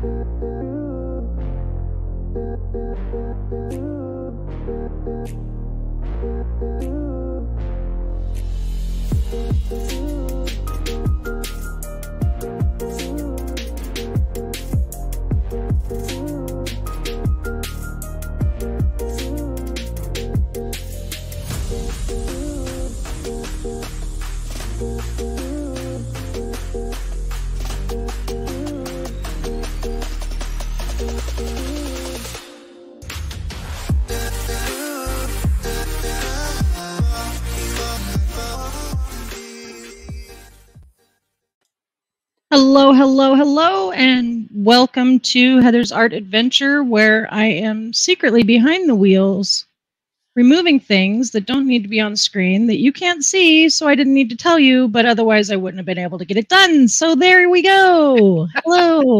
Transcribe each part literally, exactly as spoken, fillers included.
Hello, hello, hello, and welcome to Heather's Art Adventure, where I am secretly behind the wheels, removing things that don't need to be on the screen that you can't see, so I didn't need to tell you, but otherwise I wouldn't have been able to get it done. So there we go. Hello.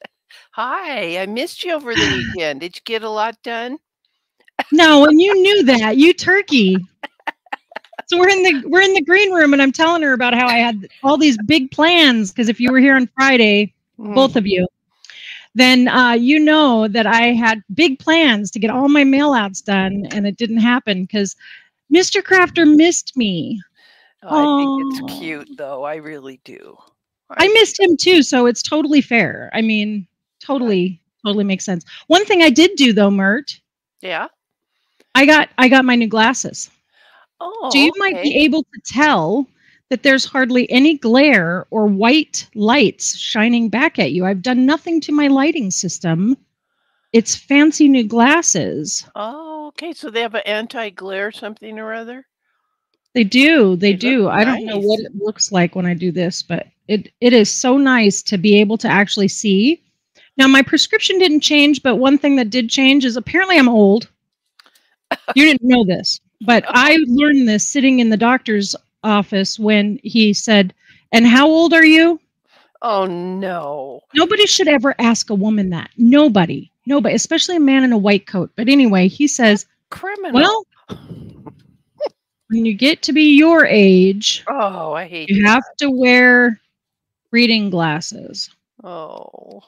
Hi, I missed you over the weekend. Did you get a lot done? No, and you knew that, you turkey. So we're in the we're in the green room, and I'm telling her about how I had all these big plans. Because if you were here on Friday, mm. both of you, then uh, you know that I had big plans to get all my mail outs done, and it didn't happen because Mister Crafter missed me. Oh, I think it's cute, though. I really do. I, I missed him too, so it's totally fair. I mean, totally, right. totally makes sense. One thing I did do though, Mert. Yeah. I got I got my new glasses. Oh, so you okay. might be able to tell that there's hardly any glare or white lights shining back at you. I've done nothing to my lighting system. It's fancy new glasses. Oh, okay. So they have an anti-glare something or other? They do. They, they do. I don't nice. know what it looks like when I do this, but it, it is so nice to be able to actually see. Now, my prescription didn't change, but one thing that did change is apparently I'm old. You didn't know this. But I learned this sitting in the doctor's office when he said, "And how old are you?" Oh, no. Nobody should ever ask a woman that. Nobody. Nobody, especially a man in a white coat. But anyway, he says, criminal. Well, when you get to be your age, oh, I hate you that. have to wear reading glasses. Oh.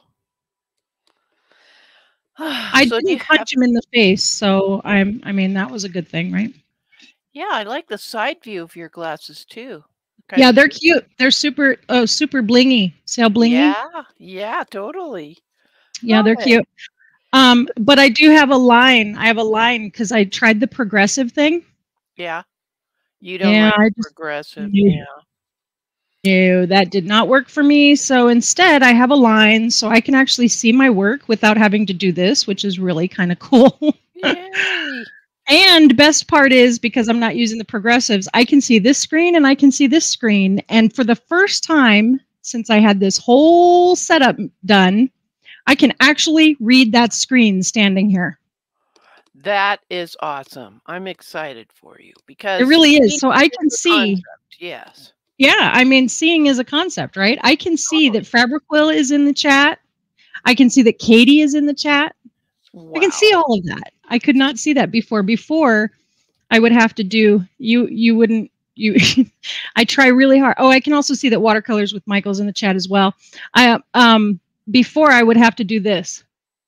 I so didn't punch have... him in the face, so I'm. I mean, that was a good thing, right? Yeah, I like the side view of your glasses too. Kind yeah, they're cute. They're super, oh, super blingy. See how blingy? Yeah, yeah, totally. Yeah, Love they're it. cute. Um, but I do have a line. I have a line because I tried the progressive thing. Yeah, you don't yeah, like I just, progressive. Yeah. yeah. No, that did not work for me. So instead, I have a line so I can actually see my work without having to do this, which is really kind of cool. Yay. And best part is, because I'm not using the progressives, I can see this screen and I can see this screen. And for the first time since I had this whole setup done, I can actually read that screen standing here. That is awesome. I'm excited for you because it really is. So I can see. Concept. Yes. Yeah, I mean, seeing is a concept, right? I can see totally. that Fabric Will is in the chat. I can see that Katie is in the chat. Wow. I can see all of that. I could not see that before. Before, I would have to do, you You wouldn't, you. I try really hard. Oh, I can also see that Watercolors with Michael's in the chat as well. I um Before, I would have to do this.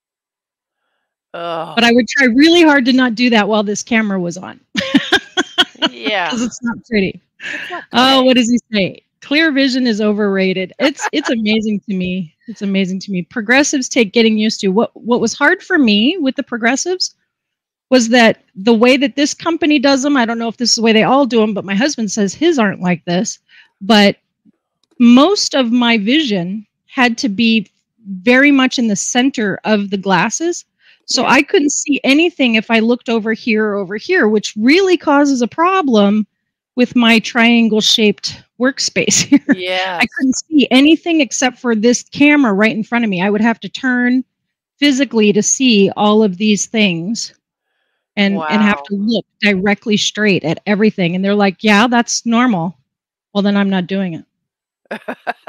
Oh. But I would try really hard to not do that while this camera was on. Yeah. Because it's not pretty. Oh, what does he say? Clear vision is overrated. It's it's amazing to me. It's amazing to me. Progressives take getting used to. What what was hard for me with the progressives was that the way that this company does them, I don't know if this is the way they all do them, but my husband says his aren't like this. But most of my vision had to be very much in the center of the glasses. So yeah. I couldn't see anything if I looked over here or over here, which really causes a problem with my triangle-shaped workspace here. Yeah, I couldn't see anything except for this camera right in front of me. I would have to turn physically to see all of these things and, wow. and have to look directly straight at everything. And they're like, yeah, that's normal. Well, then I'm not doing it.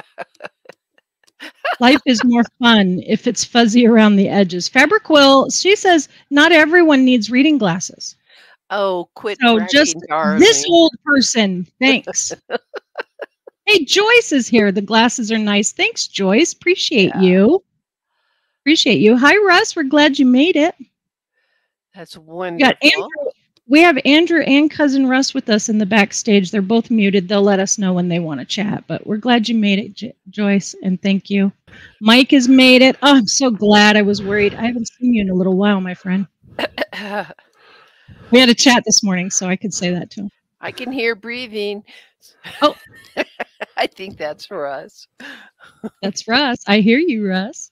Life is more fun if it's fuzzy around the edges. Fabric Will, she says, not everyone needs reading glasses. Oh, quit So bragging, just darling. This old person. Thanks. Hey, Joyce is here. The glasses are nice. Thanks, Joyce. Appreciate yeah. you. Appreciate you. Hi, Russ. We're glad you made it. That's We got wonderful. Andrew. We have Andrew and cousin Russ with us in the backstage. They're both muted. They'll let us know when they want to chat, but we're glad you made it, J Joyce, and thank you. Mike has made it. Oh, I'm so glad. I was worried. I haven't seen you in a little while, my friend. We had a chat this morning, so I could say that to him. I can hear breathing. Oh. I think that's Russ. That's Russ. I hear you, Russ.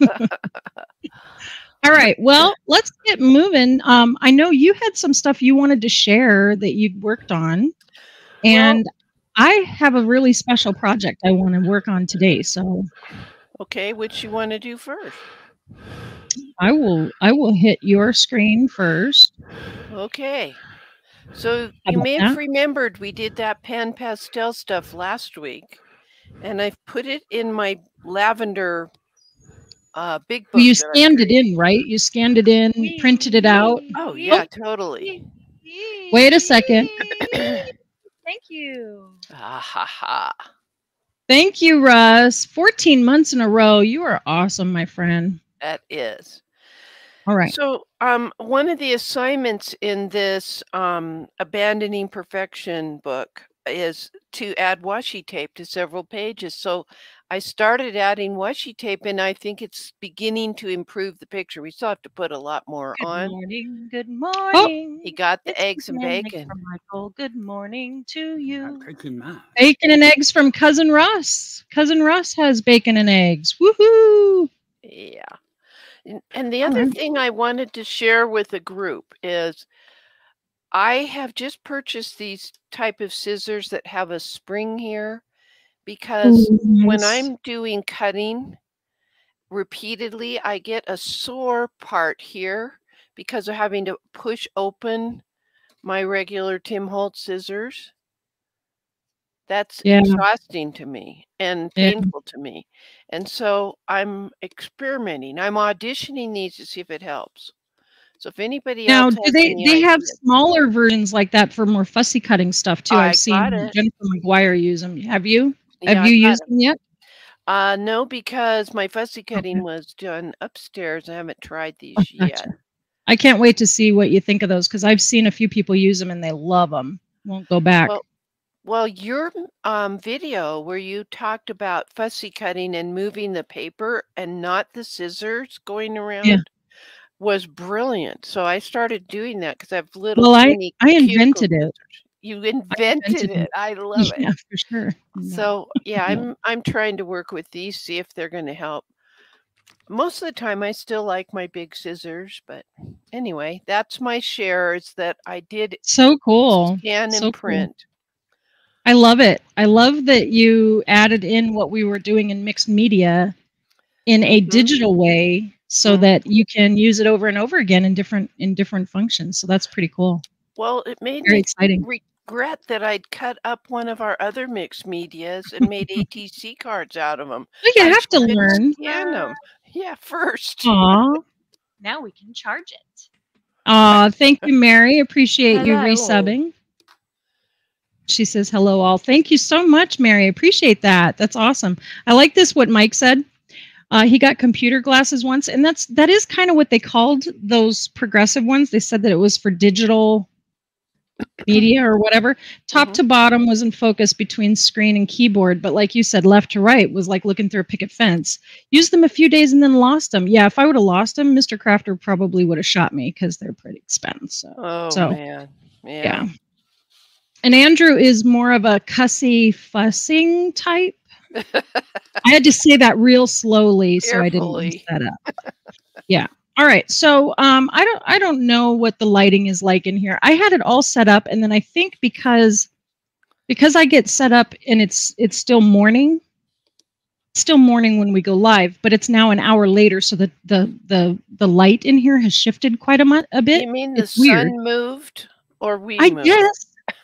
All right. Well, let's get moving. Um, I know you had some stuff you wanted to share that you'd worked on, and well, I have a really special project I want to work on today. So, okay, which you want to do first? I will. I will hit your screen first. Okay. So you may have remembered we did that pan pastel stuff last week, and I've put it in my lavender uh, big book. Well, you scanned it in, right? You scanned it in, wee, printed it out. Oh, yeah, oh. Totally. Wait a second. Thank you. Ah, ha, ha. Thank you, Russ. fourteen months in a row. You are awesome, my friend. That is. All right. So um, one of the assignments in this um, Abandoning Perfection book is to add washi tape to several pages. So I started adding washi tape, and I think it's beginning to improve the picture. We still have to put a lot more good on. Good morning. Good morning. Oh, he got the it's eggs and bacon. From Michael. Good morning to you. Bacon and eggs from Cousin Russ. Cousin Russ has bacon and eggs. Woohoo! Yeah. And the other thing I wanted to share with the group is I have just purchased these type of scissors that have a spring here because Ooh, nice. When I'm doing cutting repeatedly, I get a sore part here because of having to push open my regular Tim Holtz scissors. That's yeah. exhausting to me and painful yeah. to me. And so I'm experimenting. I'm auditioning these to see if it helps. So if anybody now, else do they they ideas, have smaller versions like that for more fussy cutting stuff too? I I've seen it. Jennifer McGuire use them. Have you? Yeah, have you used them yet? Uh, no, because my fussy cutting okay. was done upstairs. I haven't tried these oh, gotcha. yet. I can't wait to see what you think of those because I've seen a few people use them and they love them. Won't go back. Well, Well, your um, video where you talked about fussy cutting and moving the paper and not the scissors going around yeah. was brilliant. So I started doing that because I have little. Well, I I invented it. You invented, I invented it. it. I love yeah, it. Yeah, for sure. So yeah, I'm I'm trying to work with these, see if they're going to help. Most of the time, I still like my big scissors, but anyway, that's my share. Is that I did so cool scan so and print. Cool. I love it. I love that you added in what we were doing in mixed media in a mm-hmm. digital way so mm-hmm. that you can use it over and over again in different in different functions. So that's pretty cool. Well, it made Very me exciting. regret that I'd cut up one of our other mixed medias and made A T C cards out of them. Well, you I have to learn. Scan them. Yeah, first. Aww. Now we can charge it. Aw, thank you, Mary. Appreciate Hello. you resubbing. She says, hello, all. Thank you so much, Mary. Appreciate that. That's awesome. I like this, what Mike said. Uh, he got computer glasses once, and that's that is kind of what they called those progressive ones. They said that it was for digital media or whatever. Top mm-hmm. to bottom was in focus between screen and keyboard, but like you said, left to right was like looking through a picket fence. Used them a few days and then lost them. Yeah, if I would have lost them, Mister Crafter probably would have shot me because they're pretty expensive. Oh, so, man. Yeah. yeah. And Andrew is more of a cussy fussing type. I had to say that real slowly so I didn't mess that up. Yeah. All right. So um, I don't I don't know what the lighting is like in here. I had it all set up, and then I think because because I get set up and it's it's still morning. It's still morning when we go live, but it's now an hour later, so the the the the light in here has shifted quite a, mu- a bit. You mean the it's sun weird. moved or we I moved? guess.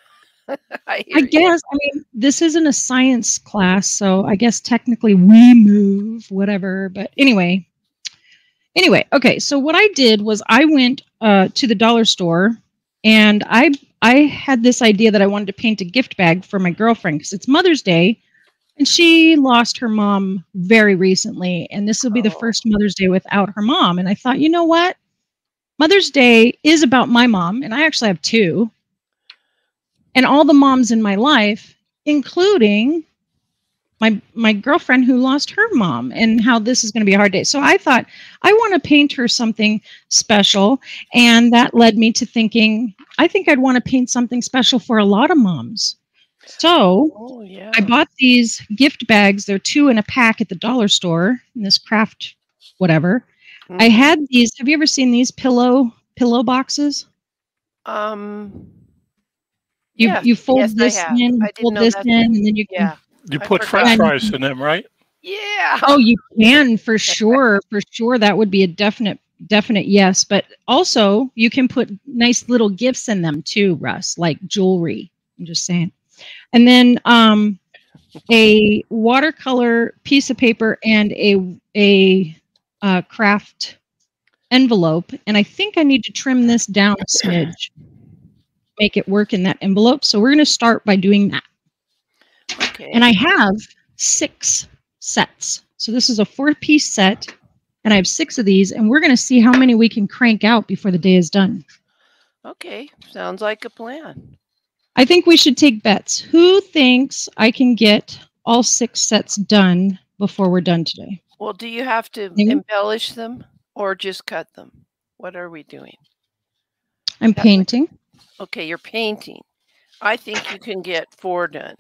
I, I guess. I mean, this isn't a science class, so I guess technically we move, whatever. But anyway, anyway, okay. So what I did was I went uh, to the dollar store, and I I had this idea that I wanted to paint a gift bag for my girlfriend because it's Mother's Day. And she lost her mom very recently, and this will be the Oh. first Mother's Day without her mom. And I thought, you know what? Mother's Day is about my mom, and I actually have two. And all the moms in my life, including my my girlfriend who lost her mom, and how this is going to be a hard day. So I thought I want to paint her something special, and that led me to thinking I think I'd want to paint something special for a lot of moms. So Oh, yeah. I bought these gift bags. They're two in a pack at the dollar store in this craft whatever. Mm-hmm. I had these. Have you ever seen these pillow pillow boxes? Um. You Yes, you fold yes, this I have. in, I you didn't fold know this that. in, and then you can. Yeah. You I put forgot. French fries in them, right? Yeah. Oh, you can for sure, for sure. That would be a definite, definite yes. But also, you can put nice little gifts in them too, Russ, like jewelry. I'm just saying. And then um, a watercolor piece of paper and a a uh, craft envelope. And I think I need to trim this down a smidge, make it work in that envelope. So we're going to start by doing that. Okay. And I have six sets. So this is a four-piece set, and I have six of these, and we're going to see how many we can crank out before the day is done. Okay. Sounds like a plan. I think we should take bets. Who thinks I can get all six sets done before we're done today? Well, do you have to Maybe? embellish them or just cut them? What are we doing? I'm painting. Okay, you're painting. I think you can get four done.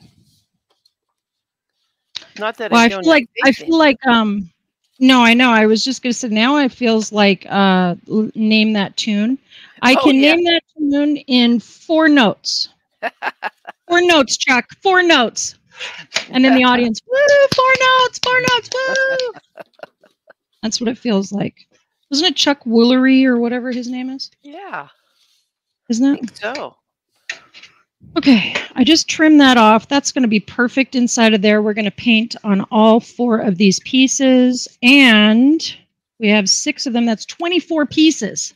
Not that Well, I I don't feel like I anything. feel like um no, I know. I was just gonna say now it feels like uh l- name that tune. I Oh, can yeah. name that tune in four notes. Four notes, Chuck. Four notes. And in the audience, woo, four notes, four notes, woo. That's what it feels like. Wasn't it Chuck Woolery or whatever his name is? Yeah, Isn't I it? think so. Okay, I just trimmed that off. That's going to be perfect inside of there. We're going to paint on all four of these pieces, and we have six of them. That's twenty-four pieces.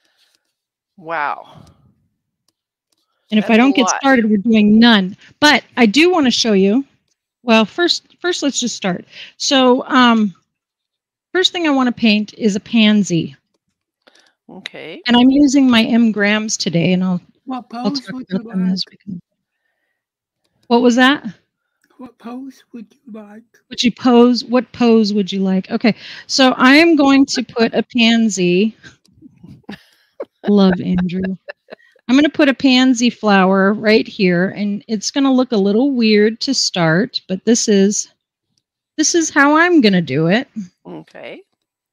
Wow. And if That's I a don't get lot. started, we're doing none. But I do want to show you. Well, first, first let's just start. So, um, first thing I want to paint is a pansy, Okay. and I'm using my M grams today, and I'll What I'll pose talk would you about them like? as we can. What was that? What pose would you like? Would you pose? What pose would you like? Okay, so I am going to put a pansy. Love Andrew. I'm going to put a pansy flower right here, and it's going to look a little weird to start, but this is this is how I'm going to do it. Okay.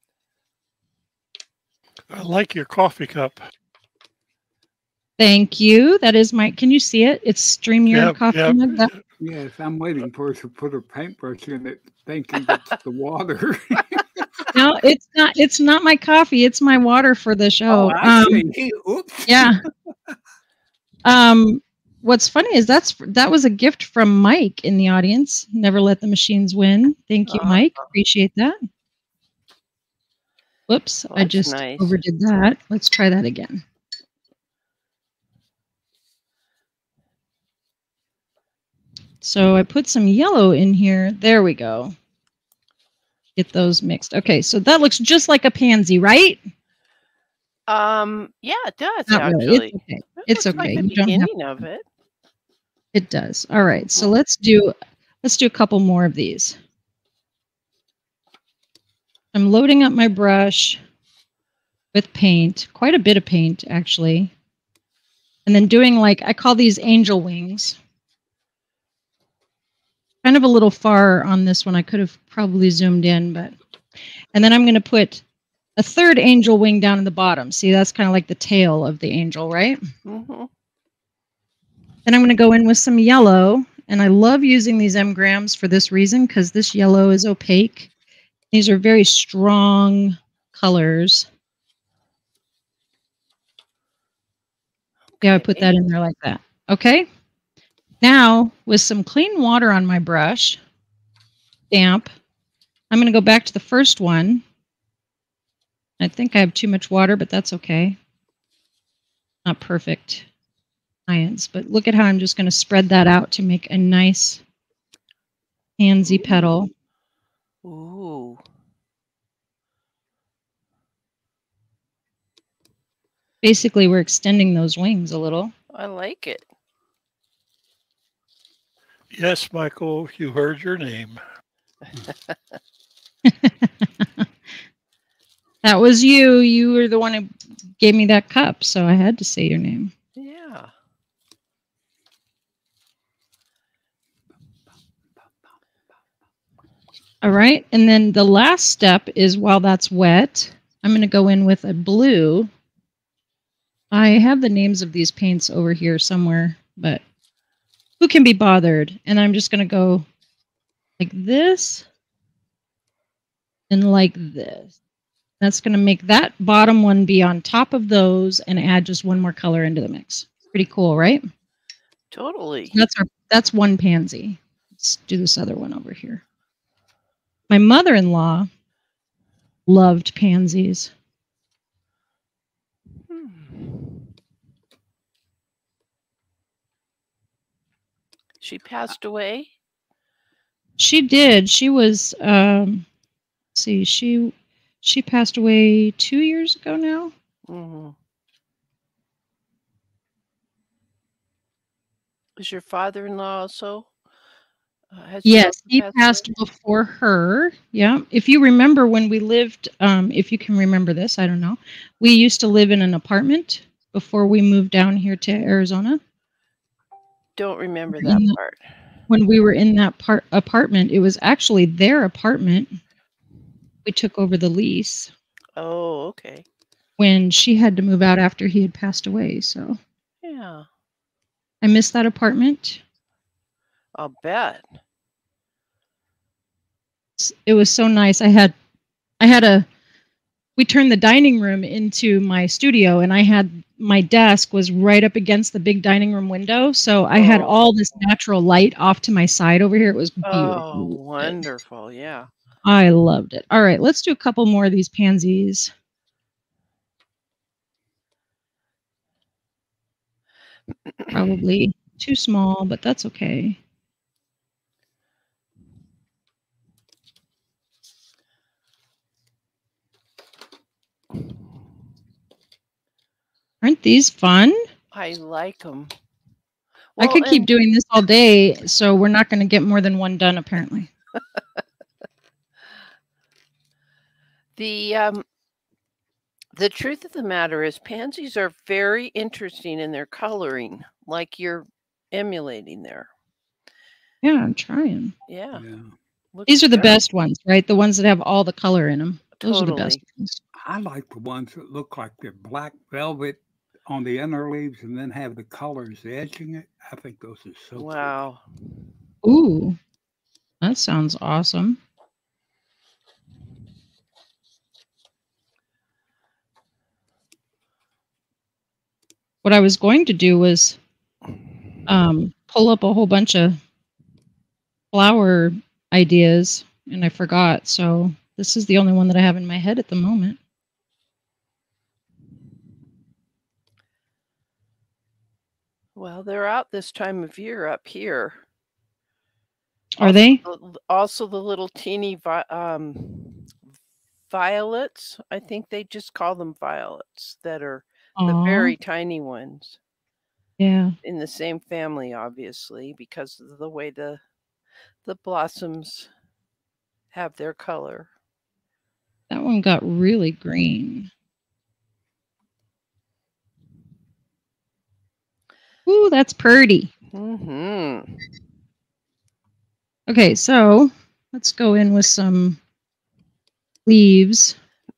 I like your coffee cup. Thank you. That is my. Can you see it? It's StreamYard Yep, coffee yep. mug. That, Yes, I'm waiting for her to put her paintbrush in it, thinking it's the water. no, it's not. It's not my coffee. It's my water for the show. Oh, I Um, see. Oops. yeah. Um, what's funny is that's that was a gift from Mike in the audience. Never let the machines win. Thank you, Uh, Mike. Appreciate that. Whoops, Well, I that's just nice. overdid that. Let's try that again. So I put some yellow in here. There we go. Get those mixed. Okay, so that looks just like a pansy, right? Um, yeah, it does Not actually. really. It's okay. It It's looks okay. like the You don't have beginning of it. It does. All right. So Mhm. let's do let's do a couple more of these. I'm loading up my brush with paint, quite a bit of paint actually. And then doing like I call these angel wings. Kind of a little far on this one. I could have probably zoomed in, but and then I'm going to put a third angel wing down in the bottom. See, that's kind of like the tail of the angel, right? Mm-hmm. Then I'm going to go in with some yellow, and I love using these M grams for this reason because this yellow is opaque. These are very strong colors. Yeah, I put that in there like that. Okay. Now, with some clean water on my brush, damp, I'm going to go back to the first one. I think I have too much water, but that's okay. Not perfect science, but look at how I'm just going to spread that out to make a nice pansy petal. Ooh. Basically, we're extending those wings a little. I like it. Yes, Michael, you heard your name. That was you. You were the one who gave me that cup, so I had to say your name. Yeah. All right, and then the last step is while that's wet, I'm going to go in with a blue. I have the names of these paints over here somewhere, but who can be bothered? And I'm just going to go like this and like this. That's going to make that bottom one be on top of those and add just one more color into the mix. Pretty cool, right? Totally. So that's our that's one pansy. Let's do this other one over here. My mother-in-law loved pansies. Hmm. She passed away? She did. She was um let's see, she she passed away two years ago now. Mm-hmm. Was your father-in-law also? Uh, has he Yes, also he passed passed away? before her. Yeah. If you remember when we lived, um, if you can remember this, I don't know. We used to live in an apartment before we moved down here to Arizona. Don't remember In that the- part. When we were in that part apartment, it was actually their apartment. We took over the lease Oh, okay. when she had to move out after he had passed away. So Yeah, I miss that apartment. I'll bet. It was so nice. I had I had a we turned the dining room into my studio, and I had my desk was right up against the big dining room window, so I had Oh. all this natural light off to my side over here. It was beautiful. Oh, wonderful. Yeah. I loved it. All right, let's do a couple more of these pansies. Probably too small, but that's okay. Aren't these fun? I like them. I could keep doing this all day, so we're not going to get more than one done, apparently. The um, the truth of the matter is pansies are very interesting in their coloring, like you're emulating there. Yeah, I'm trying. Yeah. Yeah. Looks These are the very- best ones, right? The ones that have all the color in them. Those are the best Totally. ones. I like the ones that look like they're black velvet on the inner leaves and then have the colors edging it. I think those are so Wow. Ooh, that sounds awesome. What I was going to do was um, pull up a whole bunch of flower ideas, and I forgot. So this is the only one that I have in my head at the moment. Well, they're out this time of year up here. Are also, they? the- Also, the little teeny vi- um, violets. I think they just call them violets. That are the Aw, very tiny ones yeah. in the same family, obviously, because of the way the the blossoms have their color. That one got really green. Ooh, that's pretty. Mm-hmm. Okay, so let's go in with some leaves.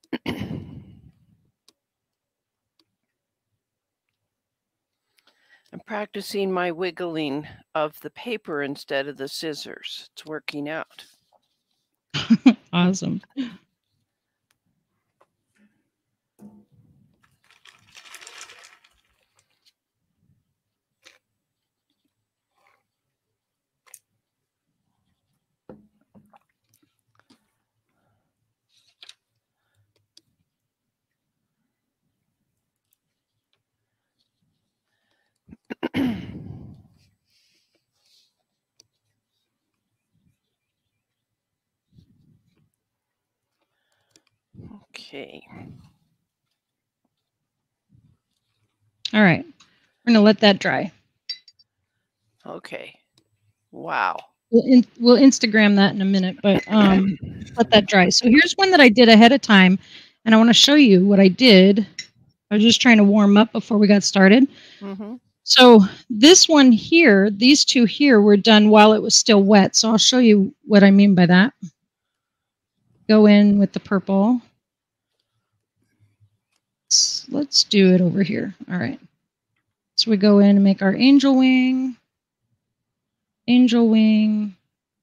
I'm practicing my wiggling of the paper instead of the scissors. It's working out. Awesome. Okay. All right. We're going to let that dry. Okay. Wow. We'll, in, we'll Instagram that in a minute, but um, let that dry. So here's one that I did ahead of time, and I want to show you what I did. I was just trying to warm up before we got started. Mm-hmm. So this one here, these two here were done while it was still wet. So I'll show you what I mean by that. Go in with the purple. Let's, let's do it over here. All right. So we go in and make our angel wing. Angel wing.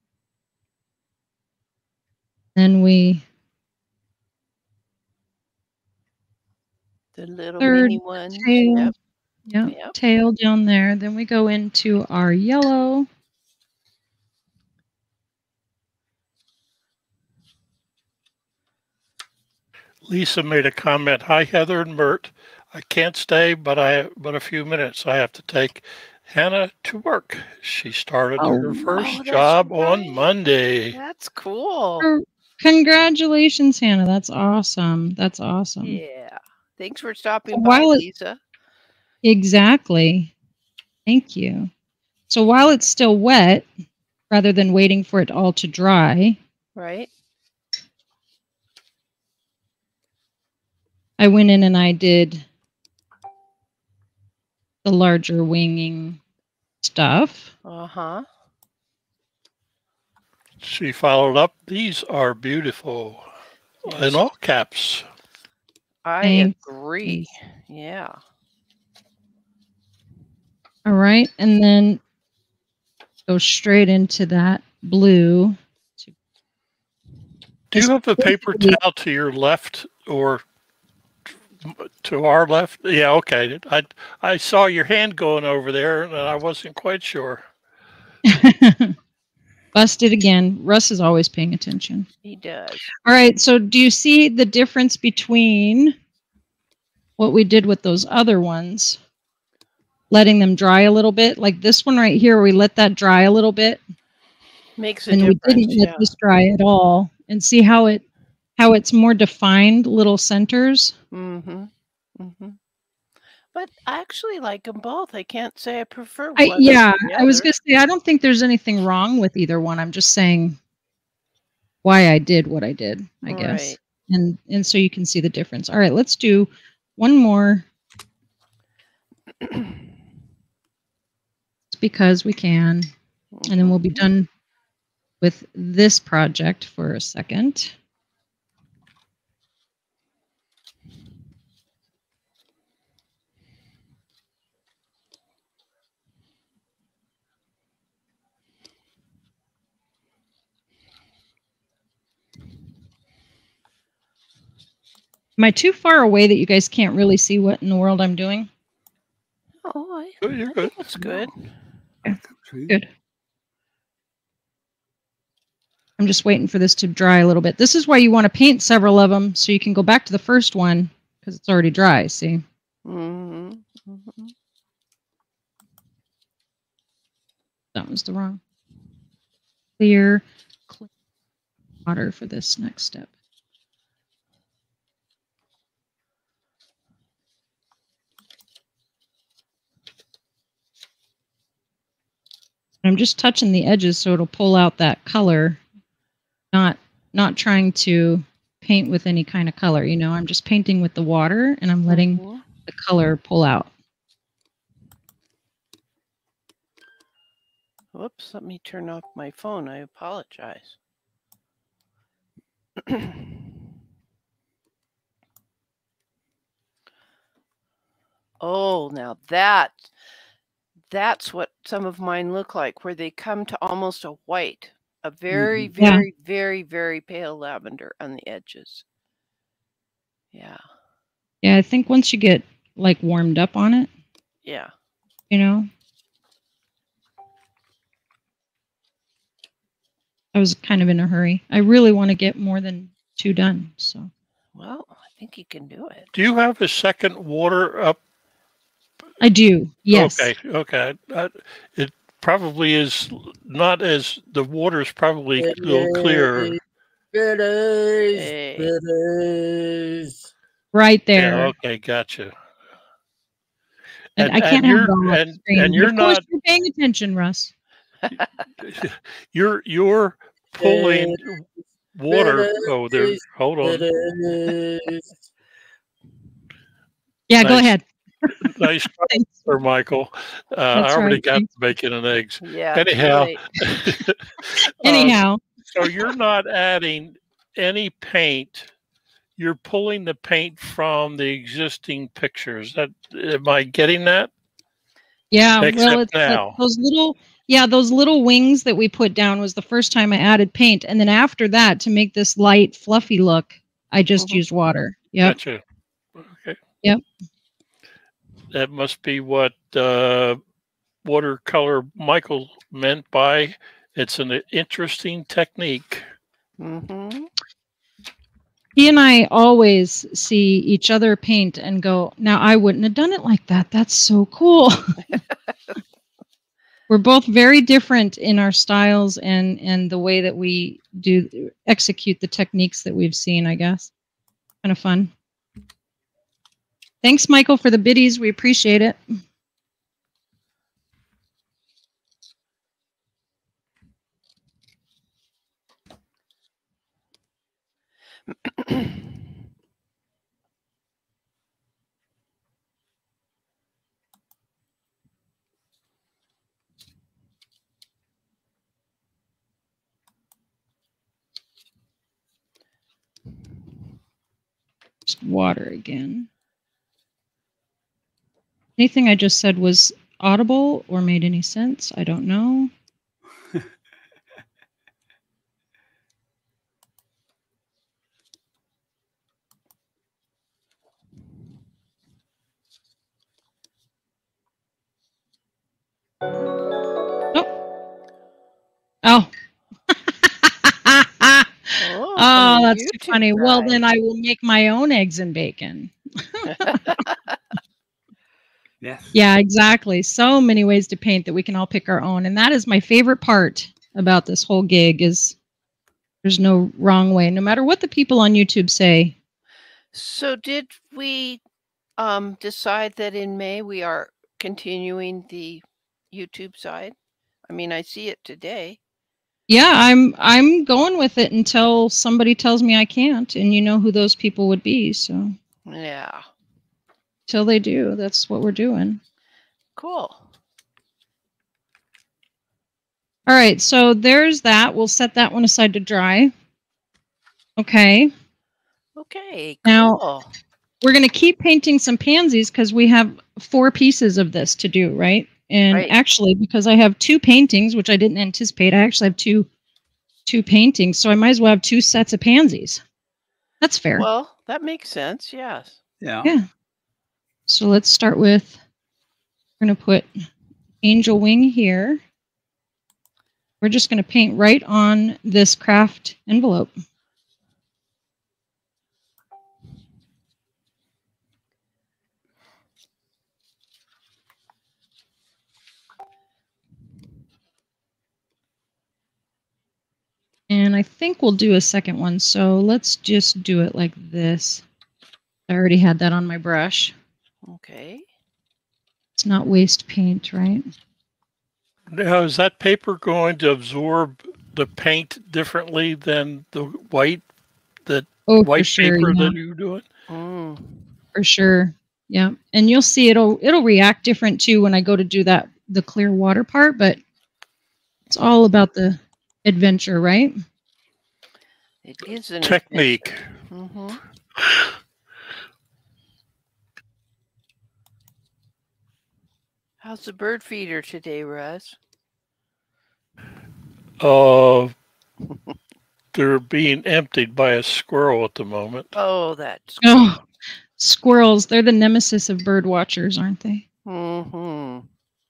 Then we The little third mini ones. tail. Yep. Yep. Yep. Tail down there. Then we go into our yellow. Lisa made a comment. Hi, Heather and Mert. I can't stay, but I but a few minutes. I have to take Hannah to work. She started Oh, her first oh, job right. on Monday. That's cool. Oh, congratulations, Hannah. That's awesome. That's awesome. Yeah. Thanks for stopping So by, while it, Lisa. Exactly. Thank you. So while it's still wet, rather than waiting for it all to dry, right? I went in and I did the larger winging stuff. Uh-huh. She followed up. These are beautiful. In all caps. I Thanks. agree. Yeah. All right. And then go straight into that blue. Do you have the paper towel to your left or to our left? Yeah, okay. I I saw your hand going over there and I wasn't quite sure. Busted again. Russ is always paying attention. He does. All right. So do you see the difference between what we did with those other ones? Letting them dry a little bit. Like this one right here, we let that dry a little bit. Makes a and difference. we didn't let yeah. this dry at all. And see how it how it's more defined little centers. Mm-hmm. Mm-hmm. But I actually like them both. I can't say I prefer one. I, yeah, I was other. going to say, I don't think there's anything wrong with either one. I'm just saying why I did what I did, I guess. Right. And and so you can see the difference. All right, let's do one more. It's because we can. Mm-hmm. And then we'll be done with this project for a second. Am I too far away that you guys can't really see what in the world I'm doing? Oh, I, oh you're I good. think that's good. Okay. Good. I'm just waiting for this to dry a little bit. This is why you want to paint several of them so you can go back to the first one because it's already dry, see? Mm-hmm. Mm-hmm. That was the wrong. Clear, clear water for this next step. I'm just touching the edges so it'll pull out that color, not not trying to paint with any kind of color, you know, I'm just painting with the water and I'm letting mm-hmm. the color pull out. Whoops, let me turn off my phone. I apologize. Oh, now that that's what some of mine look like, where they come to almost a white, a very, mm-hmm. very, yeah. very, very pale lavender on the edges. Yeah. Yeah, I think once you get like warmed up on it. Yeah. You know. I was kind of in a hurry. I really want to get more than two done, so. Well, I think you can do it. Do you have a second water up? I do, yes. Okay, okay. Uh, it probably is not as, the water is probably a little clearer. Bitters, Hey. bitters. Right Yeah, there. okay, gotcha. And, And I can't and have you're it all on the and screen. and But you're of course, not you're paying attention, Russ. you're you're pulling water. Oh, there. Bitters, Hold on. bitters. Yeah, go Nice, ahead. nice try Thanks. there, Michael. Uh, I That's already right. got Thanks. the bacon and eggs. Yeah. too Anyhow, late. uh, Anyhow, so you're not adding any paint. You're pulling the paint from the existing pictures. That am I getting that? yeah. Well, Except it's like now. those little, yeah, those little wings that we put down was the first time I added paint, and then after that, to make this light, fluffy look, I just Mhm. used water. Yep. Gotcha. Okay. Yep. That must be what uh, watercolor Michael meant by it's an interesting technique. Mm-hmm. He and I always see each other paint and go, now I wouldn't have done it like that. That's so cool. We're both very different in our styles and, and the way that we do execute the techniques that we've seen, I guess. Kind of fun. Thanks, Michael, for the biddies. We appreciate it. Just water again. Anything I just said was audible or made any sense? I don't know. Oh. Oh. Oh, Oh, that's too YouTube funny. Well, guy. then I will make my own eggs and bacon. Yes. Yeah, exactly. So many ways to paint that we can all pick our own. And that is my favorite part about this whole gig is there's no wrong way, no matter what the people on YouTube say. So did we um, decide that in May we are continuing the YouTube side? I mean, I see it today. Yeah, I'm I'm going with it until somebody tells me I can't, and you know who those people would be. So Yeah. till they do, that's what we're doing. Cool. All right, so there's that. We'll set that one aside to dry. Okay. Okay, Now cool. we're going to keep painting some pansies because we have four pieces of this to do, right? And Right. actually, because I have two paintings, which I didn't anticipate, I actually have two two paintings, so I might as well have two sets of pansies. That's fair. Well, that makes sense. Yes. Yeah. Yeah. So let's start with, we're going to put angel wing here. We're just going to paint right on this craft envelope. And I think we'll do a second one. So let's just do it like this. I already had that on my brush. Okay. It's not waste paint, right? Now, is that paper going to absorb the paint differently than the white, the Oh, for white sure. paper Yeah, that you're doing? Mm. for sure. Yeah. And you'll see it'll it'll react different too when I go to do that the clear water part, but it's all about the adventure, right? It is an Technique. Mm-hmm. How's the bird feeder today, Russ? Uh, they're being emptied by a squirrel at the moment. Oh, that's Oh, squirrels, they're the nemesis of bird watchers, aren't they? Mm-hmm.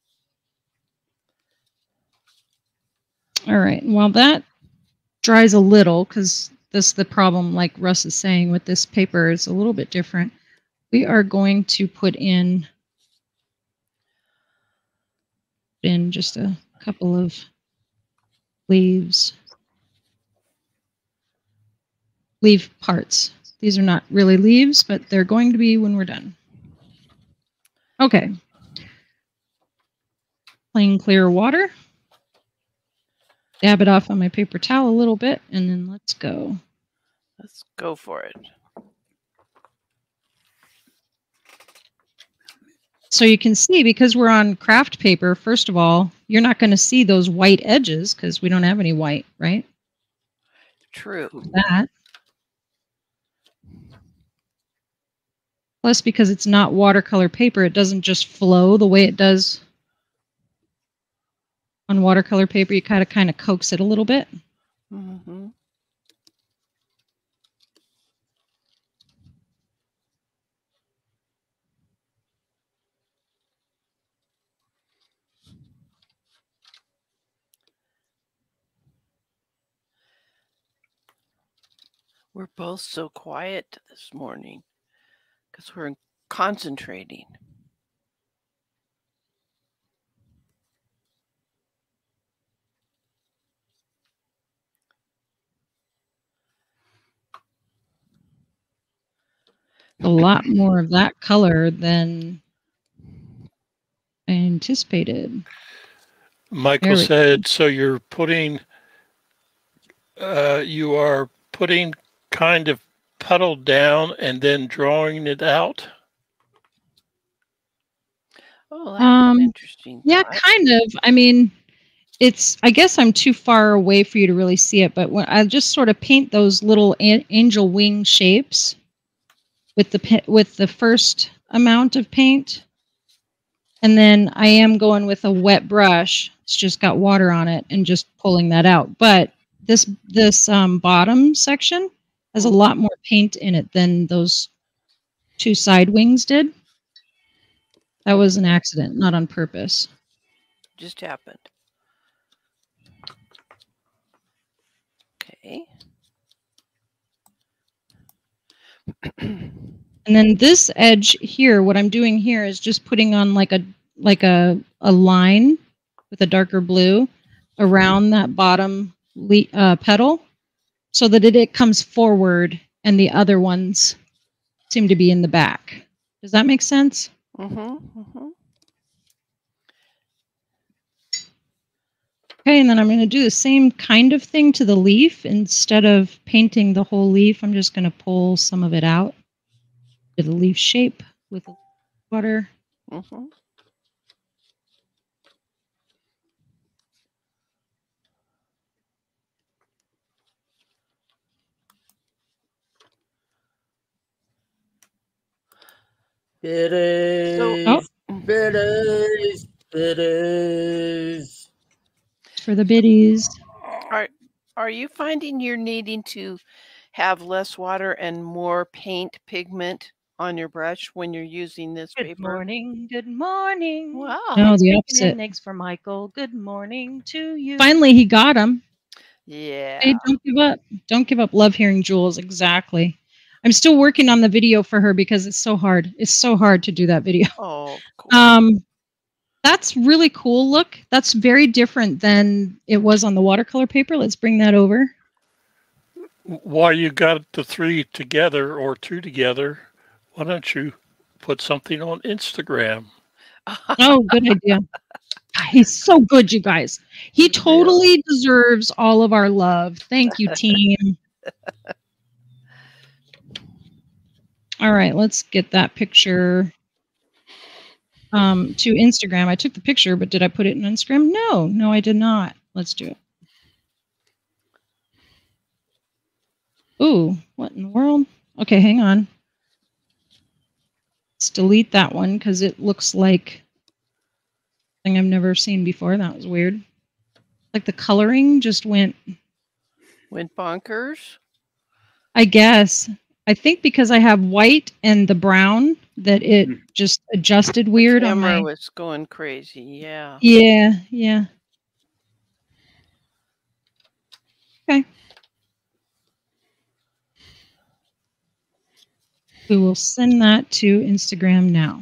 All right. Well, that dries a little because this the problem, like Russ is saying, with this paper is a little bit different. We are going to put in in just a couple of leaves. leaf parts. These are not really leaves, but they're going to be when we're done. Okay. Plain clear water. Dab it off on my paper towel a little bit, and then let's go. Let's go for it. So you can see, because we're on craft paper, first of all, you're not going to see those white edges because we don't have any white, right? True. That. Plus, because it's not watercolor paper, it doesn't just flow the way it does on watercolor paper. You kind of kind of coax it a little bit. Mm-hmm. We're both so quiet this morning because we're concentrating. A lot more of that color than I anticipated. Michael said, so you're putting, uh, you are putting kind of puddle down and then drawing it out? Oh, that's Um, an interesting yeah, thought. kind of. I mean, it's, I guess I'm too far away for you to really see it, but when I just sort of paint those little an angel wing shapes with the with the first amount of paint, and then I am going with a wet brush. It's just got water on it and just pulling that out. But this this um, bottom section has a lot more paint in it than those two side wings did. That was an accident, not on purpose. Just happened. Okay. And then this edge here, what I'm doing here is just putting on like a like a a line with a darker blue around that bottom le uh, petal, so that it, it comes forward and the other ones seem to be in the back. Does that make sense? Mm-hmm. Mm-hmm. Okay, and then I'm going to do the same kind of thing to the leaf. Instead of painting the whole leaf, I'm just going to pull some of it out to the leaf shape with water. Mm-hmm. Biddies, Oh. biddies, biddies. For the biddies. Are, are you finding you're needing to have less water and more paint pigment on your brush when you're using this Good paper? morning. Good morning. Wow. No, the Bacon opposite. and eggs for Michael. Good morning to you. Finally, he got him. Yeah. Hey, don't give up. Don't give up. Love hearing Jules. Exactly. I'm still working on the video for her because it's so hard. It's so hard to do that video. Oh, cool. Um, that's really cool. Look, that's very different than it was on the watercolor paper. Let's bring that over. While you got the three together or two together, why don't you put something on Instagram? Oh, good idea. He's so good, you guys. He totally deserves all of our love. Thank you, team. All right, let's get that picture um, to Instagram. I took the picture, but did I put it in Instagram? No, no, I did not. Let's do it. Ooh, what in the world? Okay, hang on. Let's delete that one because it looks like something I've never seen before. That was weird. Like the coloring just went... Went bonkers? I guess. I think because I have white and the brown that it just adjusted weird the on camera my... was going crazy, yeah. Yeah, yeah. Okay. We will send that to Instagram now.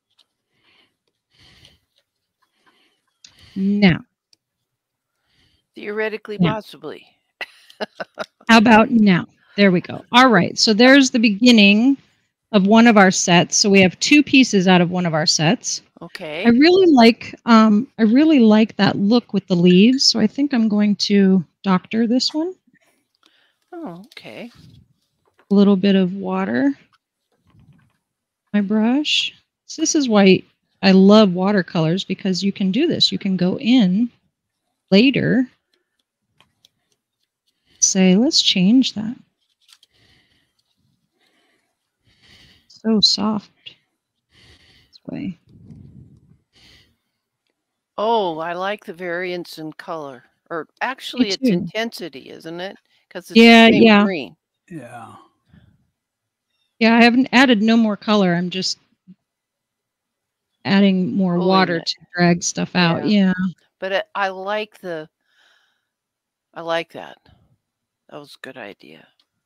Now. Theoretically, now. possibly. How about now? There we go. All right. So there's the beginning of one of our sets. So we have two pieces out of one of our sets. Okay. I really like um, I really like that look with the leaves. So I think I'm going to doctor this one. Oh, okay. A little bit of water. My brush. So this is why I love watercolors, because you can do this. You can go in later, say, let's change that. So soft this way. Oh, I like the variance in color. Or actually, Me it's too. intensity, isn't it? Because it's Yeah, the same yeah. green. Yeah. Yeah, I haven't added no more color. I'm just adding more Pulling water it. to drag stuff out. Yeah. Yeah. But it, I like the, I like that. That was a good idea.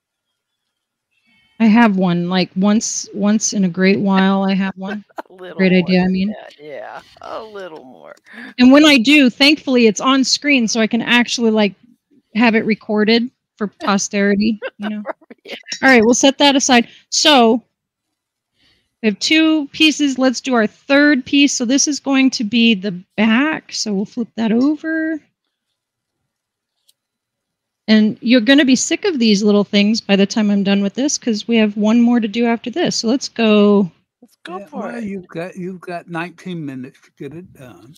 I have one, like once once in a great while I have one. A little Great more idea, I than mean. that. Yeah, a little more. And when I do, thankfully it's on screen so I can actually like have it recorded for posterity, you know. Yeah. All right, we'll set that aside. So we have two pieces. Let's do our third piece. So this is going to be the back. So we'll flip that over. And you're going to be sick of these little things by the time I'm done with this, because we have one more to do after this. So let's go. Let's go Yeah, for well, it. you've got you've got nineteen minutes to get it done.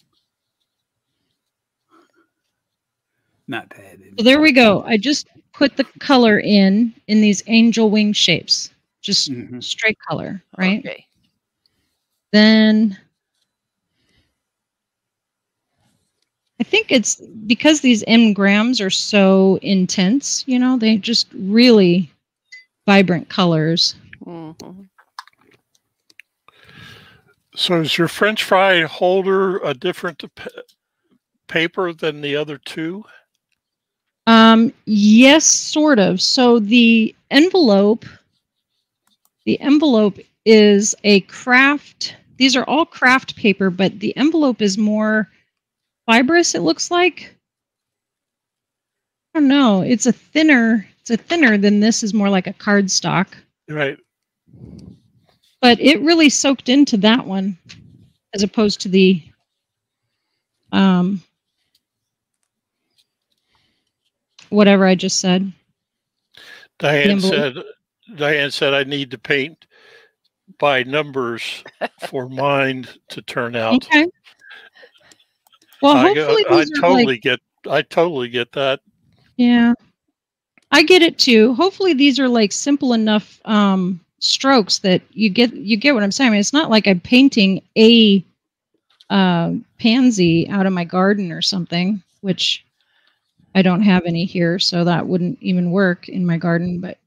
Not to add So there we go. I just put the color in in these angel wing shapes. Just Mhm. straight color, right? Okay. Then I think it's because these engrams are so intense, you know, they just really vibrant colors. Mm-hmm. So is your French fry holder a different p- paper than the other two? Um, yes, sort of. So the envelope, the envelope is a craft. These are all craft paper, but the envelope is more fibrous, it looks like. I don't know. It's a thinner, it's a thinner than this is more like a cardstock. Right. But it really soaked into that one as opposed to the um whatever I just said. Diane said Diane said I need to paint by numbers for mine to turn out. Okay. Well, I, hopefully I these are totally like, get I totally get that. yeah. I get it too. Hopefully these are like simple enough um strokes that you get you get what I'm saying. I mean, it's not like I'm painting a uh, pansy out of my garden or something, which I don't have any here, so that wouldn't even work in my garden, but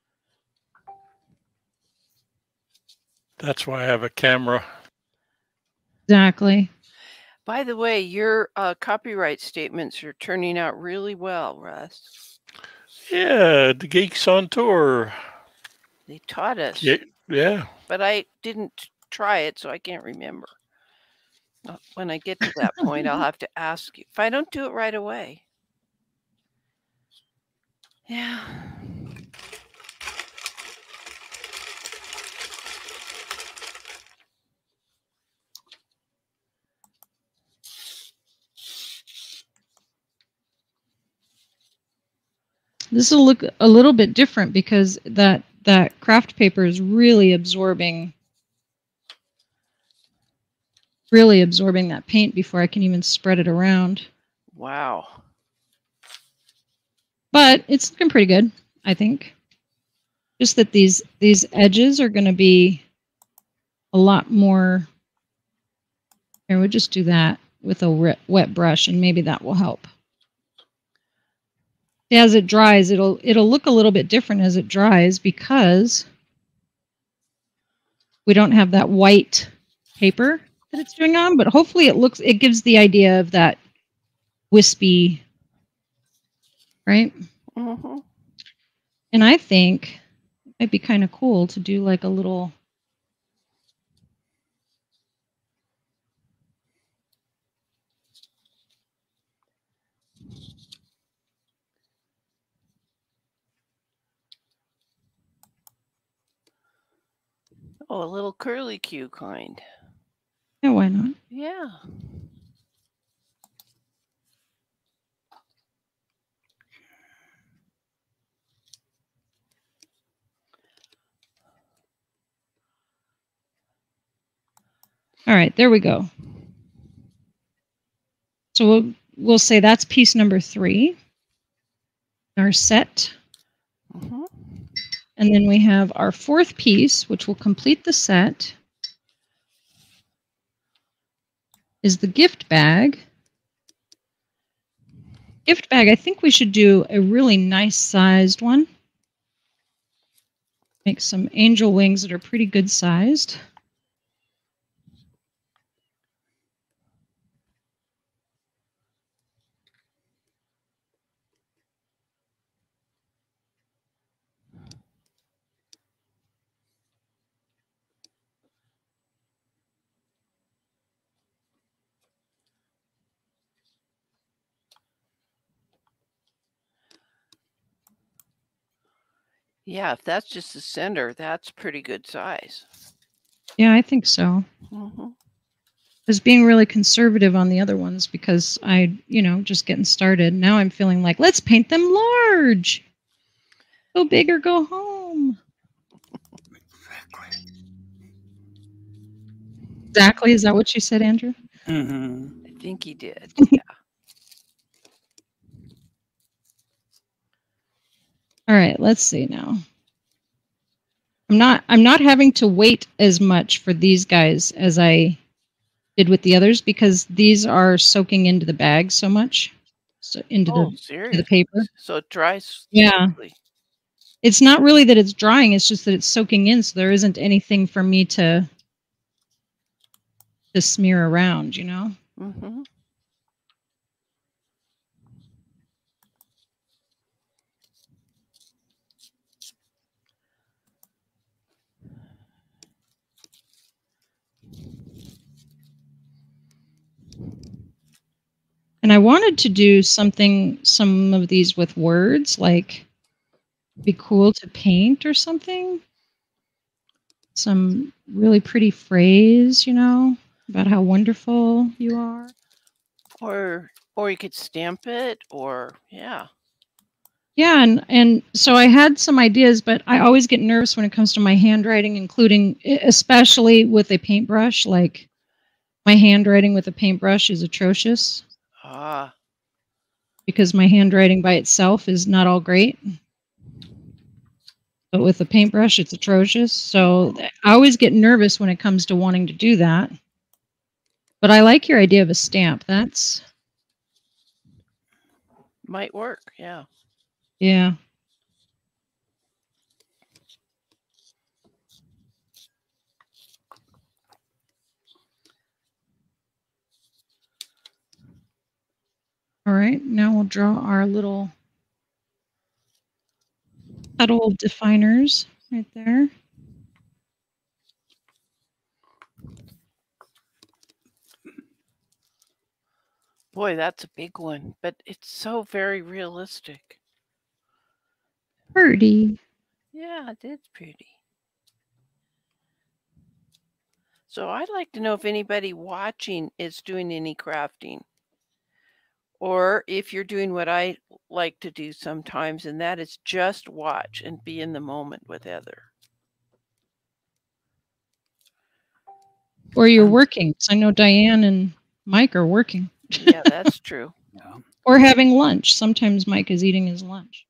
That's why I have a camera. exactly. By the way, your uh, copyright statements are turning out really well, Russ. Yeah, the Geeks on Tour. They taught us. Yeah, yeah. But I didn't try it, so I can't remember. When I get to that point, I'll have to ask you. If I don't do it right away. Yeah. This will look a little bit different because that that craft paper is really absorbing really absorbing that paint before I can even spread it around. Wow. But it's looking pretty good, I think. Just that these these edges are going to be a lot more. Here, we'll just do that with a wet brush, and maybe that will help. As it dries, it'll it'll look a little bit different as it dries because we don't have that white paper that it's doing on. But hopefully, it looks it gives the idea of that wispy, right? Mm-hmm. And I think it might be kind of cool to do like a little. Oh, a little curly Q kind. Yeah, why not? Yeah. All right, there we go. So we'll we'll say that's piece number three. Our set. Mm-hmm. And then we have our fourth piece, which will complete the set, is the gift bag. Gift bag, I think we should do a really nice sized one. Make some angel wings that are pretty good sized. Yeah, if that's just the center, that's pretty good size. Yeah, I think so. Mm-hmm. I was being really conservative on the other ones because I, you know, just getting started. Now I'm feeling like, let's paint them large. Go big or go home. Exactly. Exactly. Is that what you said, Andrew? Mm-hmm. I think he did. Yeah. All right, let's see now. I'm not I'm not having to wait as much for these guys as I did with the others because these are soaking into the bag so much. So into Oh, the serious? to the paper. So it dries Yeah. quickly. It's not really that it's drying, it's just that it's soaking in, so there isn't anything for me to to smear around, you know? Mm-hmm. And I wanted to do something, some of these with words, like be cool to paint or something. Some really pretty phrase, you know, about how wonderful you are. Or or you could stamp it, or yeah. Yeah, and and so I had some ideas, but I always get nervous when it comes to my handwriting, including especially with a paintbrush. Like my handwriting with a paintbrush is atrocious. Ah. Because my handwriting by itself is not all great. But with a paintbrush, it's atrocious. So I always get nervous when it comes to wanting to do that. But I like your idea of a stamp. That's Might work, yeah. Yeah. All right, now we'll draw our little petal definers right there. Boy, that's a big one, but it's so very realistic. Pretty. Yeah, it is pretty. So I'd like to know if anybody watching is doing any crafting. Or if you're doing what I like to do sometimes, and that is just watch and be in the moment with Heather. Or you're working. So I know Diane and Mike are working. Yeah, that's true. Yeah. Or having lunch. Sometimes Mike is eating his lunch.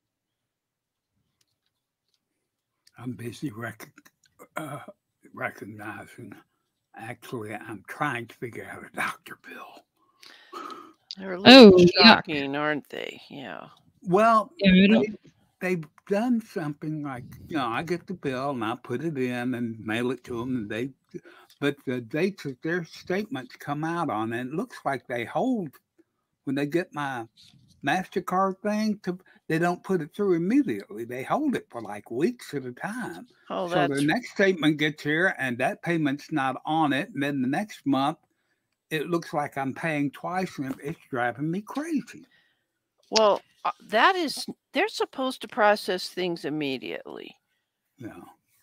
I'm busy rec- uh, recognizing. Actually, I'm trying to figure out a doctor bill. They're a little Oh, shocking, yuck. aren't they? Yeah. Well, Yeah, I they, don't- they've done something like, you know, I get the bill and I put it in and mail it to them, and they, but the dates that their statements come out on, and it looks like they hold when they get my MasterCard thing, to they don't put it through immediately. They hold it for like weeks at a time. Oh, So the that's next statement gets here and that payment's not on it. And then the next month, it looks like I'm paying twice, and it's driving me crazy. well, uh, that is, they're supposed to process things immediately. Yeah.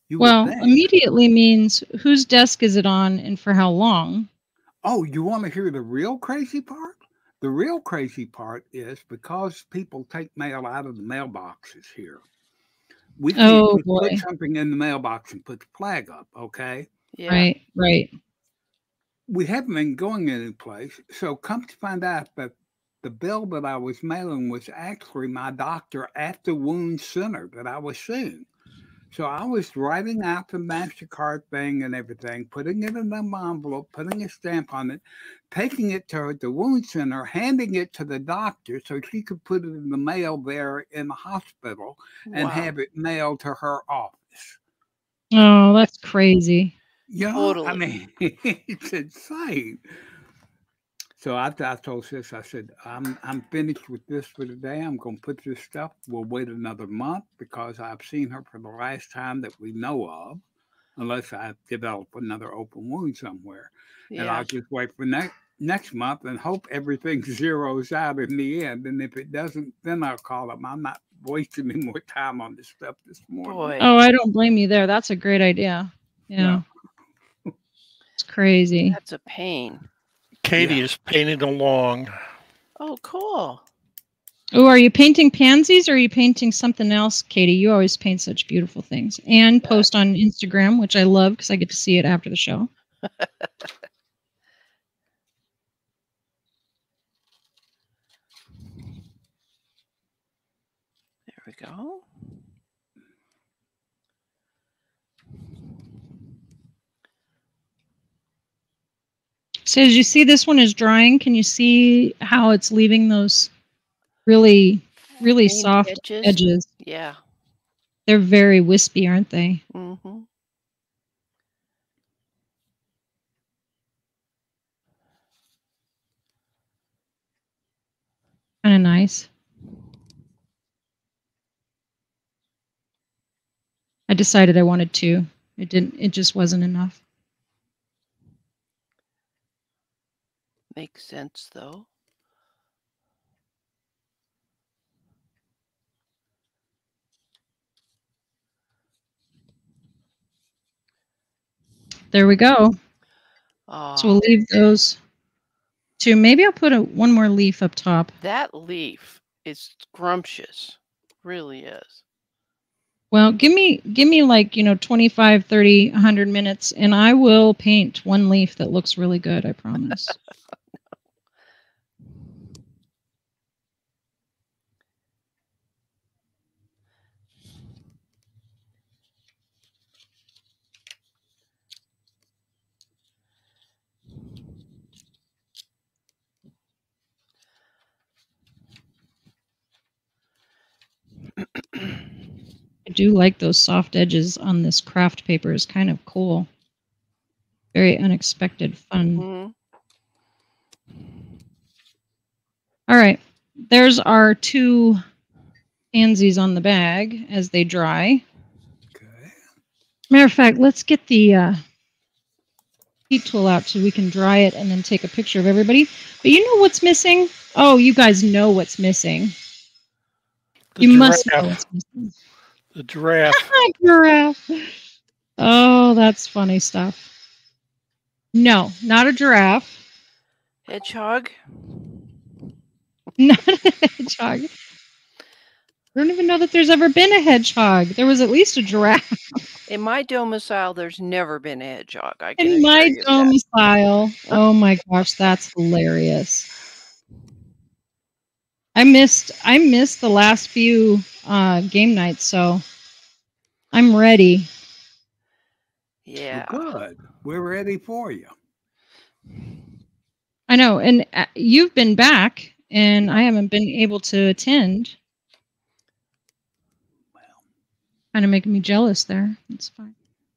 You Well, would think. immediately means whose desk is it on and for how long? Oh, you want to hear the real crazy part? The real crazy part is because people take mail out of the mailboxes here. We can't Oh just put boy. something in the mailbox and put the flag up, okay? Yeah. Right, right. We haven't been going any place. So come to find out that the bill that I was mailing was actually my doctor at the wound center that I was seeing. So I was writing out the MasterCard thing and everything, putting it in an envelope, putting a stamp on it, taking it to the wound center, handing it to the doctor so she could put it in the mail there in the hospital and Wow. have it mailed to her office. Oh, that's crazy. You know, Totally. I mean, it's insane. So I, I told sis, I said, I'm I'm finished with this for today. I'm going to put this stuff. We'll wait another month because I've seen her for the last time that we know of, unless I develop another open wound somewhere. And Yeah. I'll just wait for next next month and hope everything zeroes out in the end. And if it doesn't, then I'll call them. I'm not wasting any more time on this stuff this morning. Boy. Oh, I don't blame you there. That's a great idea. Yeah. Yeah. It's crazy. That's a pain. Katie Yeah. is painting along. Oh, cool. Oh, are you painting pansies or are you painting something else, Katie? You always paint such beautiful things and post on Instagram, which I love because I get to see it after the show. There we go. So as you see, this one is drying. Can you see how it's leaving those really, really Faint soft edges. edges? Yeah. They're very wispy, aren't they? Mm-hmm. Kind of nice. I decided I wanted two. It didn't. It just wasn't enough. Makes sense, though. There we go. Oh, So we'll leave those two. Maybe I'll put a, one more leaf up top. that leaf is scrumptious. Really is. Well, give me give me like, you know, twenty-five, thirty, one hundred minutes and I will paint one leaf that looks really good, I promise. I do like those soft edges on this craft paper. It's kind of cool. Very unexpected fun. Mm-hmm. All right. There's our two pansies on the bag as they dry. Okay. Matter of fact, let's get the uh, heat tool out so we can dry it and then take a picture of everybody. But you know what's missing? Oh, you guys know what's missing. The You giraffe. must know what's missing. The giraffe. Giraffe. Oh, that's funny stuff. No, not a giraffe. Hedgehog. Not a hedgehog. I don't even know that there's ever been a hedgehog. There was at least a giraffe. In my domicile, there's never been a hedgehog. I can In my assure you that. domicile. Oh my gosh, that's hilarious. I missed I missed the last few uh, game nights, so I'm ready. Yeah. Well, good. We're ready for you. I know, and uh, you've been back, and I haven't been able to attend. Well, kind of making me jealous there. It's fine.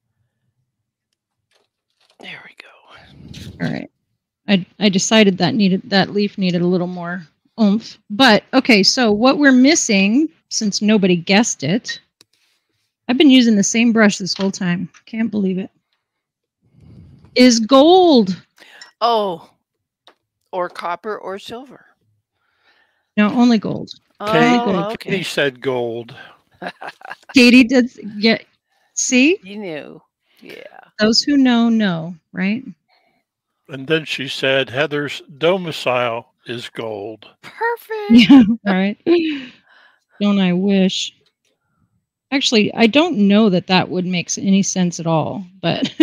There we go. All right. I I decided that needed that leaf needed a little more oomph. But okay, so what we're missing, since nobody guessed it, I've been using the same brush this whole time. Can't believe it. Is gold. Oh, or copper or silver. No, only gold. Oh, Katie, gold. okay. Katie said gold. Katie did. Yeah, See? You knew. Yeah. Those who know, know, right? And then she said, Heather's domicile is gold. Perfect. Yeah, right. Don't I wish? Actually, I don't know that that would make any sense at all, but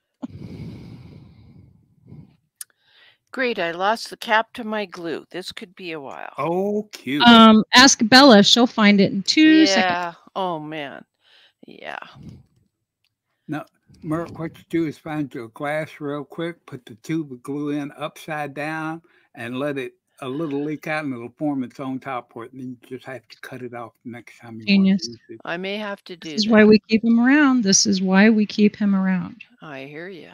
Great, I lost the cap to my glue. This could be a while. Oh, cute. um, ask Bella. She'll find it in two seconds. Yeah. Oh, man. Yeah. No, Merc, what you do is find your glass real quick, put the tube of glue in upside down, and let it a little leak out, and it'll form its own top for it. And then you just have to cut it off the next time you want Genius. to use it. I may have to do This is that. why we keep him around. This is why we keep him around. I hear you.